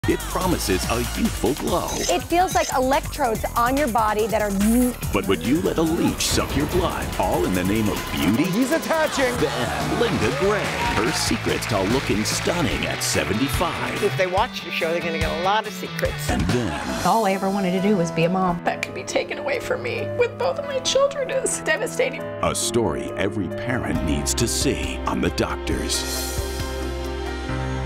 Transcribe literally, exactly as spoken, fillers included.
It promises a youthful glow. It feels like electrodes on your body that are... But would you let a leech suck your blood, all in the name of beauty? He's attaching. Then Linda Gray, her secrets to looking stunning at seventy-five. If they watch the show, they're going to get a lot of secrets. And then... all I ever wanted to do was be a mom. That could be taken away from me with both of my children is devastating. A story every parent needs to see on The Doctors.